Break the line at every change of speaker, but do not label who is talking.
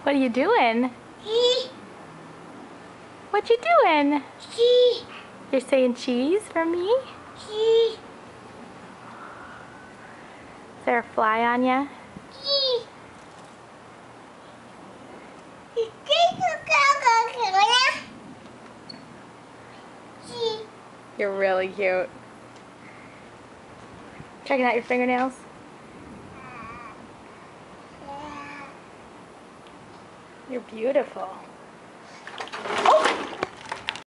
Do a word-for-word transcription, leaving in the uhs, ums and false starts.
What are you doing?
Cheese.
What you doing?
Cheese.
You're saying cheese for me?
Cheese.
Is there a fly on you?
Cheese.
You're really cute. Checking out your fingernails? You're beautiful.